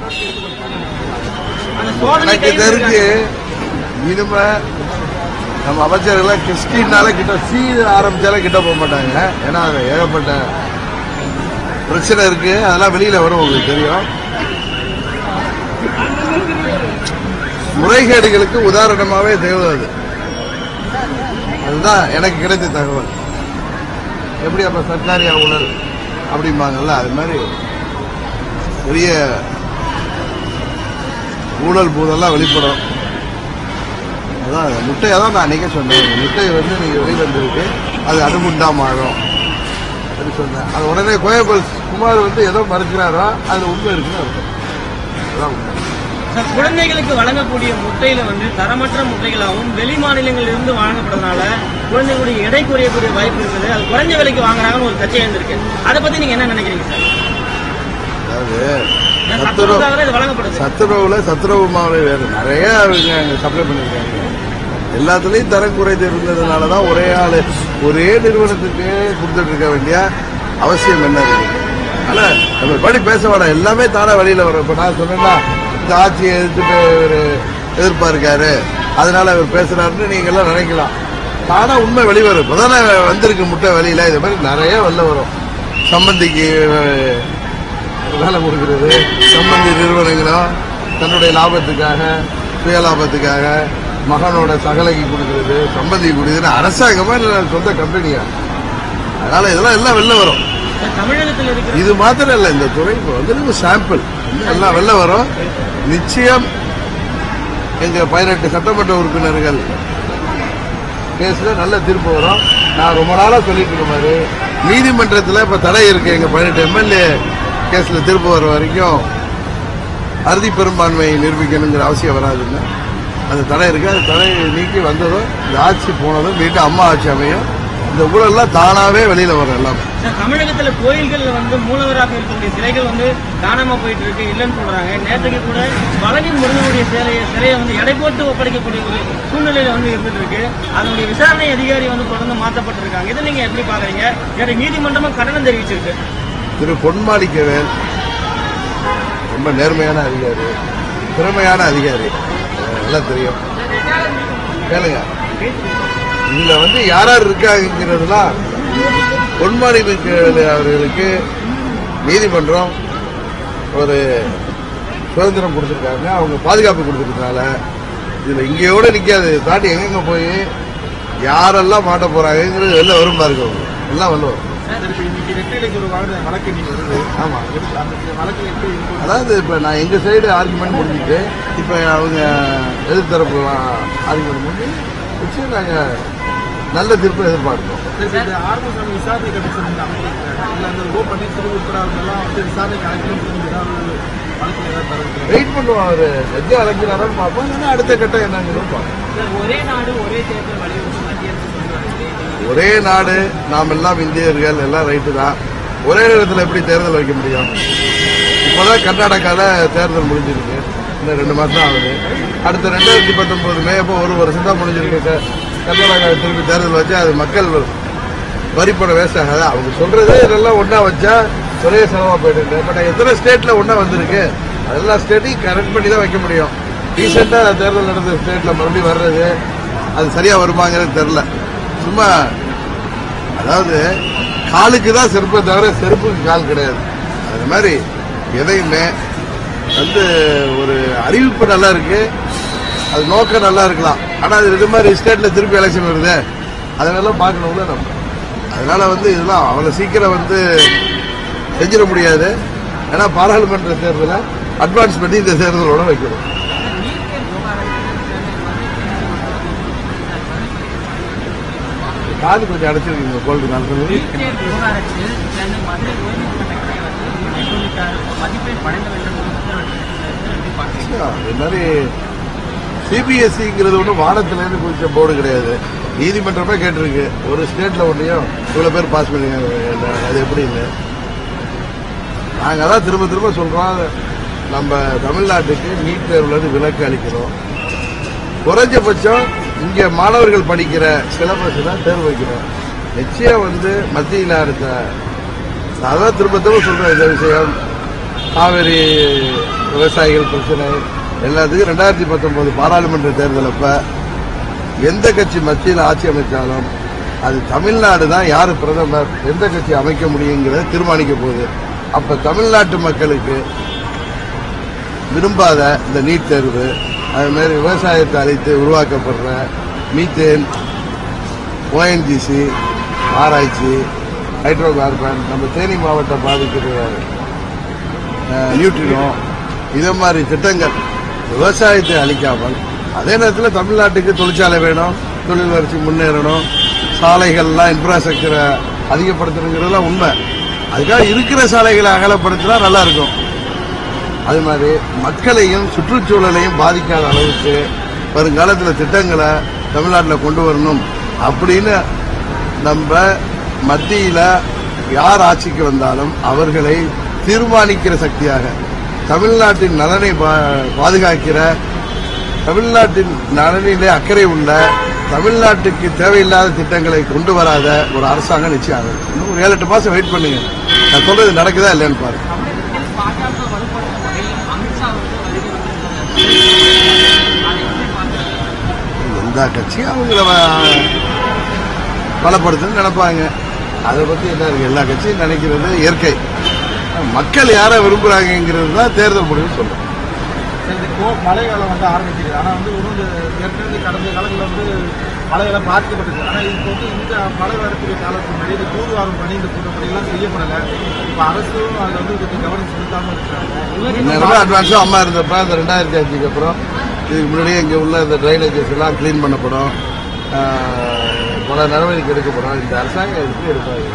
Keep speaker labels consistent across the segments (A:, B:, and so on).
A: எனக்கு தெரிஞ்சு இனிமே நம்ம அமைச்சர்கள் கிறிஸ்டின்னால கிட்ட ஆரம்பிச்சாலே கிட்ட போக மாட்டாங்க. ஏன்னா அது ஏகப்பட்ட பிரச்சனை இருக்கு, அதெல்லாம் வெளியில வரும், உங்களுக்கு தெரியும். முறைகேடுகளுக்கு உதாரணமாவே தேவை அதுதான் எனக்கு கிடைத்த தகவல். எப்படி அப்ப சர்க்காரியா ஊழல் அப்படிம்பாங்கல்ல, அது மாதிரி பெரிய ஊழல் பூதெல்லாம் வெளிப்படும். அதான் முட்டையை தான் நான் அன்னைக்கே சொன்னேன், முட்டை வந்து நீங்க வெளிவந்திருக்கு, அது அணுகுண்டா மாறும் அப்படி சொன்னேன். அது உடனே கோயம்பல் குமார் வந்து ஏதோ மறுக்கிறாரோ அது உண்மை இருக்குன்னு அர்த்தம். அதான் உண்மை.
B: குழந்தைகளுக்கு வழங்கக்கூடிய முட்டையில வந்து தரமற்ற முட்டைகளாகவும் வெளி மாநிலங்களில் இருந்து வழங்கப்படுறதுனால குழந்தைகளுடைய எடை குறையக்கூடிய வாய்ப்பு இருக்குது. அது குறைஞ்ச விலைக்கு வாங்குறாங்கன்னு ஒரு கட்சி இருந்திருக்கு. அதை பத்தி நீங்க என்ன நினைக்கிறீங்க சார்?
A: சத்துணவுல மாவு வேறு நிறைய சப்ளை பண்ணிருக்காங்க. எல்லாத்துலயும் தரம் குறைந்து இருந்ததுனாலதான் ஒரே ஆளு ஒரே நிறுவனத்துக்கு கொடுத்துட்டு இருக்க வேண்டிய அவசியம் என்ன இருக்கு? ஆனா நம்ம படி பேச வேண்டாம், எல்லாமே தானே வெளியில வரும். இப்ப நான் சொன்னேன்னா இந்த ஆட்சியை எதிர்ப்பா இருக்காரு, அதனால அவர் பேசுறாருன்னு நீங்க எல்லாம் நினைக்கலாம். தானா உண்மை வெளிவரும். இப்பதானே வந்திருக்கு முட்டை வெளியில, இது மாதிரி நிறைய வெளில வரும். சம்பந்திக்கு வேலை கொடுக்கிறது, சம்பந்தி நிறுவனங்களும் தன்னுடைய லாபத்துக்காக சுய லாபத்துக்காக மகனோட சகலைக்கு கொடுக்கிறது, சம்பந்திக்கு கொடுக்குறது அரசாங்கமா சொந்த கம்பெனியா, அதனால இதெல்லாம் எல்லாம் வெளில வரும். இது மாத்திரம் இல்ல, இந்த துறை வந்து சாம்பிள் எல்லாம் வெளில வரும். நிச்சயம் எங்க 18 சட்டமன்ற உறுப்பினர்கள் கேஸ்ல நல்ல தீர்ப்பு வரும். நான் ரொம்ப நாளா சொல்லிட்டு இருக்க மாதிரி நீதிமன்றத்தில் இப்ப தடை இருக்கு. எங்க 18 எம்எல்ஏ கேஸ்ல தீர்ப்பு வர வரைக்கும் அறுதி பெரும்பான்மையை நிரூபிக்கணுங்கிற அவசியம் வராதுன்னு அந்த தடை இருக்கு. அந்த தடை நீக்கி வந்ததும் இந்த ஆட்சி போனதும் வீட்டு அம்மா ஆட்சி அமையும். இந்த ஊழல்லாம் தானாவே வெளியில வரும். எல்லாம்
B: தமிழகத்துல கோயில்கள் வந்து மூலவராக இருக்கக்கூடிய சிலைகள் வந்து காணாம போயிட்டு இருக்கு, இல்லைன்னு சொல்றாங்க. நேற்றுக்கு கூட பழனி முருகனுடைய சிலையை வந்து எடை போட்டு ஒப்படைக்கக்கூடிய ஒரு சூழ்நிலையில வந்து இருந்துட்டு இருக்கு. அதனுடைய விசாரணை அதிகாரி வந்து தொடர்ந்து மாற்றப்பட்டிருக்காங்க. இதை நீங்க எப்படி பாக்குறீங்க? நீதிமன்றமும் கண்டனம் தெரிவிச்சிருக்கு.
A: திரு பொன்மாணிக்கவேல் ரொம்ப நேர்மையான அதிகாரி, திறமையான அதிகாரி, நல்லா தெரியும். கேளுங்க, இதுல வந்து யார் யார் இருக்காங்கிறதுலாம் பொன்மாணிக்கவேல் அவர்களுக்கு நீதிமன்றம் ஒரு சுதந்திரம் கொடுத்திருக்காங்க, அவங்க பாதுகாப்பு கொடுத்திருக்கனால இதுல இங்கேயோட நிக்காது, தாண்டி எங்கெங்க போய் யாரெல்லாம் மாட்ட போறாங்கிறது வெளில வரும் பாருங்க, எல்லாம் வெளில வரும். அதாவது இப்ப நான் எங்க சைடு ஆர்குமெண்ட் முடிஞ்சுட்டு இப்ப அவங்க எதிர்த்தரப்பு ஆர்குமெண்ட் முடிஞ்சு நிச்சயம் நாங்க நல்ல தீர்ப்பு எதிர்பார்க்கிறோம். வெயிட் பண்ணுவோம், அவரு எஜ்ஜா அழைக்கிறாரான்னு பார்ப்போம், அடுத்த கட்டம் என்னன்னு பார்ப்போம். ஒரே நாடு, நாம் எல்லாம் இந்தியர்கள், எல்லாம் ரைட்டு தான். ஒரே நேரத்தில் எப்படி தேர்தல் வைக்க முடியும்? இப்போதான் கர்நாடகாவில் தேர்தல் முடிஞ்சிருக்கு, இன்னும் 2 மாசம் ஆகுது. அடுத்த 2019 மே அப்போ 1 வருஷம் தான் முடிஞ்சிருக்கு. கர்நாடகா திரும்பி தேர்தல் வச்சா அது மக்கள் வரிப்பணம் வேஸ்ட் ஆகாது. அவங்க சொல்றது இதெல்லாம் ஒன்னா வச்சா ஒரே செலவா போயிட்டு. பட் எத்தனை ஸ்டேட்ல ஒன்னா வந்திருக்கு, அதெல்லாம் ஸ்டேட்டையும் கரெக்ட் பண்ணி தான் வைக்க முடியும். ரீசெண்டா தேர்தல் நடந்த ஸ்டேட்ல மறுபடியும் வர்றது அது சரியா வருமாங்கிறது தெரியல. சும்மா அதாவது காலுக்கு தான் செருப்பை தவிர செருப்புக்கு கால் கிடையாது. அது மாதிரி எதையுமே வந்து ஒரு அறிவிப்பு நல்லா இருக்கு, அது நோக்கம் நல்லா இருக்கலாம். ஆனா அது இது மாதிரி ஸ்டேட்ல திருப்பி எலெக்ஷன் வருது, அதனால பார்க்கணும்ல நம்ம. அதனால வந்து இதெல்லாம் அவ்வளவு சீக்கிரம் வந்து செஞ்சிட முடியாது. ஏன்னா பாராளுமன்ற தேர்தலை அட்வான்ஸ் பண்ணி இந்த தேர்தலோட வைக்கணும். காது கொஞ்சம் அடைச்சிருக்கீங்க கோல்டு நாள். இது மாதிரி சிபிஎஸ்சிங்கிறது ஒன்றும் வானத்திலேருந்து குறிச்ச போர்டு கிடையாது. நீதிமன்றமே கேட்டிருக்கு, ஒரு ஸ்டேட்ல ஒன்றையும் இவ்வளவு பேர் பாஸ் பண்ணுங்க, அது எப்படி இல்லை. நாங்க அதான் திரும்ப திரும்ப சொல்றோம், நம்ம தமிழ்நாட்டுக்கு நீட் தேர்வுல விலக்கு அளிக்கிறோம். குறைஞ்சபட்சம் இங்க மாணவர்கள் படிக்கிற சிலபஸ் தான் தேர்வு வைக்கிறோம். நிச்சயம் வந்து மத்தியில் அடுத்த அதான் திரும்ப திரும்ப சொல்றேன், இந்த விஷயம் காவிரி விவசாயிகள் பிரச்சனை எல்லாத்துக்கும் 2019 பாராளுமன்ற தேர்தல் அப்ப எந்த கட்சி மத்தியில் ஆட்சி அமைச்சாலும் அது தமிழ்நாடு தான் யாரு பிரதமர், எந்த கட்சி அமைக்க முடியுங்கிறத தீர்மானிக்க போகுது. அப்ப தமிழ்நாட்டு மக்களுக்கு விரும்பாத இந்த நீட் தேர்வு, அது மாதிரி விவசாயத்தை அழித்து உருவாக்கப்படுற மீத்தேன், ஓஎன்ஜிசி ஆராய்ச்சி, ஹைட்ரோ கார்பன், நம்ம தேனி மாவட்டம் பாதிக்கிற நியூட்ரினோ, இதை மாதிரி திட்டங்கள் விவசாயத்தை அழிக்காமல் அதே நேரத்தில் தமிழ்நாட்டுக்கு தொழிற்சாலை வேணும், தொழில் வளர்ச்சி முன்னேறணும், சாலைகள்லாம் இன்ஃப்ராஸ்ட்ரக்சரை அதிகப்படுத்தணுங்கிறதுலாம் உண்மை. அதுக்காக இருக்கிற சாலைகளை அகலப்படுத்தினா நல்லா இருக்கும். அது மாதிரி மக்களையும் சுற்றுச்சூழலையும் பாதிக்காத அளவுக்கு வருங்காலத்தில் திட்டங்களை தமிழ்நாட்டில் கொண்டு வரணும் அப்படின்னு நம்ம மத்தியில் யார் ஆட்சிக்கு வந்தாலும் அவர்களை தீர்மானிக்கிற சக்தியாக, தமிழ்நாட்டின் நலனை பாதுகாக்கிற, தமிழ்நாட்டின் நலனிலே அக்கறை உள்ள, தமிழ்நாட்டுக்கு தேவையில்லாத திட்டங்களை கொண்டு வராத ஒரு அரசாங்கம் நிச்சயம் ஆகும். இன்னும் ஒரு 7-8 மாசம் வெயிட் பண்ணுங்க, நான் சொல்றது நடக்குதா இல்லையான்னு பாருங்க. எந்த கட்சியும் அவங்கள பலப்படுத்துன்னு நினைப்பாங்க. அதை பத்தி என்ன இருக்கு, எல்லா கட்சியும் நினைக்கிறது இயற்கை. மக்கள் யாரை விரும்புறாங்கிறது தான் தேர்தல் முடிவு சொல்றோம்.
C: மழை காலம் வந்து ஆரம்பிச்சிருக்கு. ஆனால் வந்து ஏற்கனவே கடந்த காலங்களில் வந்து மழையெல்லாம் பாதிக்கப்பட்டது. ஆனால் இப்போ வந்து இந்த மழை வரக்கூடிய காலத்துக்கு முன்னாடி இந்த தூர்வாரும் பணி, இந்த கூட்டப்படியெல்லாம் செய்யப்படலை. இப்போ அரசும் அதில் வந்து கொஞ்சம் கவனம் செலுத்தாமல் இருக்கிறாங்க.
A: அட்வான்ஸும் அம்மா இருந்தப்ப அந்த 2005க்கு அப்புறம் இதுக்கு முன்னாடியே இங்கே உள்ள இந்த ட்ரைனேஜஸ் எல்லாம் கிளீன் பண்ணப்படும், பல நடவடிக்கை எடுக்கப்படும். இந்த அரசாங்கம் எப்படி எடுப்பாங்க?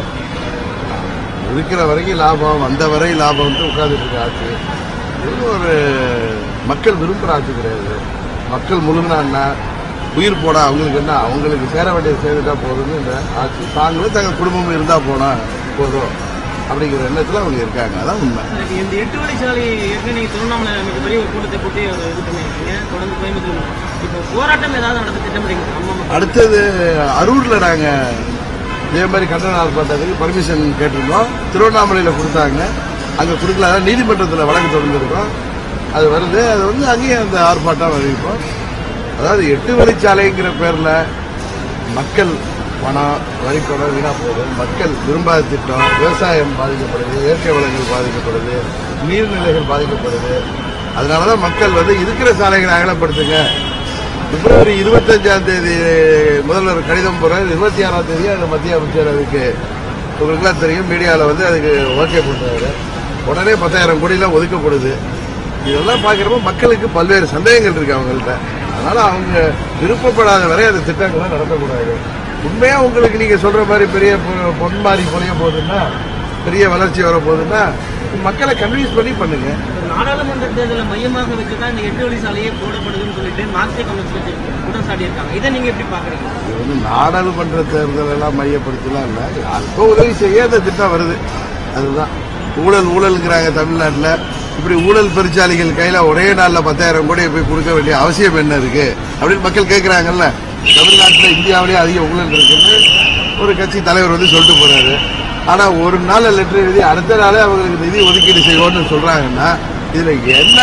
A: இருக்கிற வரைக்கும் லாபம், வந்த வரை லாபம் வந்து உட்கார்ந்துட்டு இருக்க ஆட்சி. இது ஒரு மக்கள் விரும்புகிற ஆட்சி கிடையாது. மக்கள் முழுங்கினா உயிர் போனா அவங்களுக்கு என்ன, அவங்களுக்கு சேர வேண்டியது சேர்ந்துட்டா போதும்னு இந்த ஆட்சி. தாங்களும் தங்கள் குடும்பமும் இருந்தா போனா போதும் அப்படிங்கிற எண்ணத்தில் அவங்க இருக்காங்க. அதான் உண்மை.
B: இந்த 8 வழிச்சாலை ஏற்கனவே நீங்க திருவண்ணாமலை மிகப்பெரிய ஒரு கூட்டத்தை போட்டு இது பண்ணிருக்கீங்க. தொடர்ந்து கோயம்புத்தூர் இப்போ போராட்டம் ஏதாவது நடத்த திட்டமிடுறீங்க?
A: அடுத்தது அரூர்ல நாங்க இதே மாதிரி கண்டன ஆர்ப்பாட்டத்துக்கு பர்மிஷன் கேட்டிருந்தோம். திருவண்ணாமலையில் கொடுத்தாங்க, அங்கே கொடுக்கல. நீதிமன்றத்தில் வழக்கு தொடர்ந்துருக்கோம். அது வருது, அது வந்து அங்கேயும் அந்த ஆர்ப்பாட்டம் அறிவிப்போம். அதாவது 8 வழிச்சாலைங்கிற பேரில் மக்கள் பணம், வரிப்பணம் வீணா போகுது. மக்கள் விரும்பாத திட்டம், விவசாயம் பாதிக்கப்படுது, இயற்கை வளங்கள் பாதிக்கப்படுது, நீர்நிலைகள் பாதிக்கப்படுது. அதனாலதான் மக்கள் வந்து இருக்கிற சாலைகளை அகலப்படுத்துங்க. பிப்ரவரி 25ஆம் தேதி முதல்வர் கடிதம் போறாரு. 26ஆம் தேதி அந்த மத்திய அமைச்சர் அதுக்கு உங்களுக்குலாம் தெரியும், மீடியாவில் வந்து அதுக்கு ஓகே பண்றாரு. உடனே 10,000 கோடிலாம் ஒதுக்கப்படுது. இதெல்லாம் பார்க்கிறப்ப மக்களுக்கு பல்வேறு சந்தேகங்கள் இருக்கு அவங்கள்ட்ட. அதனால அவங்க விருப்பப்படாத வரை அந்த திட்டங்களை நடத்தக்கூடாது. உண்மையா உங்களுக்கு நீங்க சொல்ற மாதிரி பெரிய பொன்மாரி பொழிய போகுதுன்னா, பெரிய வளர்ச்சி வர போகுதுன்னா மக்களை கன்வின்ஸ் பண்ணி பண்ணுங்க.
B: நாடாளுமன்ற தேர்தலை மையமாக வச்சுதான் இந்த 8 வழிச்சாலையே போடப்படுதுன்னு சொல்லிட்டு மார்க்சிஸ்ட் கம்யூனிஸ்ட் கட்சி குற்றம் சாட்டியிருக்காங்க. இதை நீங்க எப்படி பாக்குறீங்க?
A: இது வந்து நாடாளுமன்ற தேர்தல் எல்லாம் மையப்படுத்தலாம் இல்ல, யாருக்கோ உதவி செய்ய அந்த திட்டம் வருது. அதுதான் ஊழல்ங்கிறாங்க தமிழ்நாட்டில். இப்படி ஊழல் பெருச்சாலிகள் கையில ஒரே நாள்ல 10,000 கோடியை போய் கொடுக்க வேண்டிய அவசியம் என்ன இருக்கு அப்படின்னு மக்கள் கேட்கிறாங்கல்ல. தமிழ்நாட்டில் இந்தியாவிலேயே அதிக ஊழல் இருக்குன்னு ஒரு கட்சி தலைவர் வந்து சொல்லிட்டு போறாரு. ஆனா ஒரு நாள் லெட்டர் எழுதி அடுத்த நாளே அவங்களுக்கு நிதி ஒதுக்கீடு செய்வோம்னு சொல்றாங்கன்னா இதுல என்ன,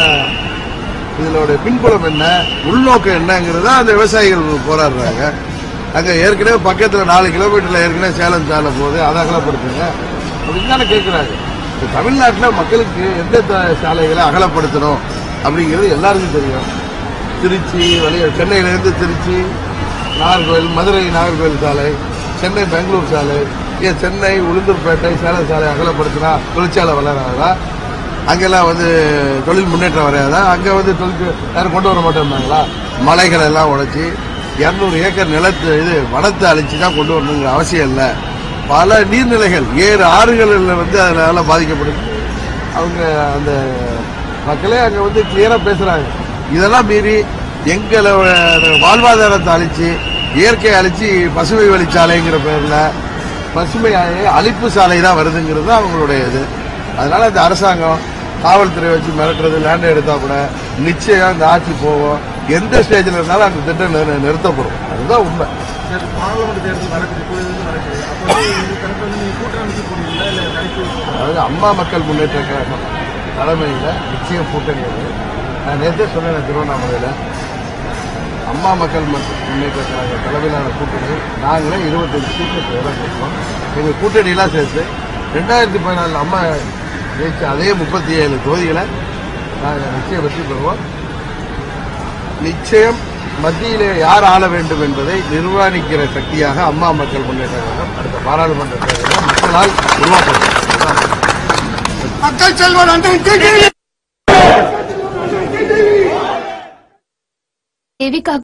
A: இதோட பின்புலம் என்ன, உள்நோக்கம் என்னங்கிறதா அந்த விவசாயிகள் போராடுறாங்க. அங்க ஏற்கனவே பக்கத்துல 4 கிலோமீட்டர்ல ஏற்கனவே சேலம் சாலை போகுது, அதை அகலப்படுத்துங்க அப்படின்னு தானே கேட்கிறாங்க. தமிழ்நாட்டில் மக்களுக்கு எந்த சாலைகளை அகலப்படுத்தணும் அப்படிங்கிறது எல்லாருக்கும் தெரியும். திருச்சி சென்னையிலிருந்து திருச்சி நாகர்கோவில், மதுரை நாகர்கோவில் சாலை, சென்னை பெங்களூர் சாலை, சென்னை உளுந்தூர்பேட்டை சேலம் சாலை அகலப்படுத்தினா தொழிற்சாலை வளராதா? அங்கெல்லாம் வந்து தொழில் முன்னேற்றம் வரையாதா? அங்கே வந்து யாரும் கொண்டு வர மாட்டேன்னாங்களா? மலைகளை எல்லாம் உடைச்சி 200 ஏக்கர் நிலத்து வனத்தை அழிச்சு தான் கொண்டு வரணுங்கிற அவசியம் இல்லை. பல நீர்நிலைகள், ஆறுகளில் வந்து அதனால பாதிக்கப்படுது. அவங்க அந்த மக்களே அங்கே வந்து கிளியரா பேசுறாங்க. இதெல்லாம் மீறி எங்களை வாழ்வாதாரத்தை அழிச்சு, இயற்கையை அழிச்சு பசுமை வழிச்சாலைங்கிற பேர்ல பசுமை அழிப்பு சாலை தான் வருதுங்கிறது தான் அவங்களுடைய இது. அதனால இந்த அரசாங்கம் காவல்துறை வச்சு மிரட்டுறது, லேண்ட் எடுத்தா கூட நிச்சயம் இந்த ஆட்சி போகும். எந்த ஸ்டேஜில் இருந்தாலும் அந்த திட்டம் நிறுத்தப்படும். அதுதான் உண்மை. அதாவது அம்மா மக்கள் முன்னேற்ற கழகம் தலைமையில் நிச்சயம் கூட்டணி அது. நான் நேற்றே சொன்னேன் திருவண்ணாமலையில் அம்மா மக்கள் முன்னேற்ற கழக தலைமையிலான கூட்டணி நாங்களே 25 சீட்டு கொடுப்போம். எங்கள் கூட்டணியெல்லாம் சேர்த்து 2014 அம்மா ஜெயிச்ச அதே 37 தொகுதிகளை நாங்கள் நிச்சயம் வெற்றி பெறுவோம். நிச்சயம் மத்தியிலே யார் ஆள வேண்டும் என்பதை நிர்வாணிக்கிற சக்தியாக அம்மா மக்கள் முன்னேற்ற கழகம் அடுத்த பாராளுமன்ற தேர்தலில் மக்களால் உருவாக்கப்படும்.
D: மக்கள் செல்வன்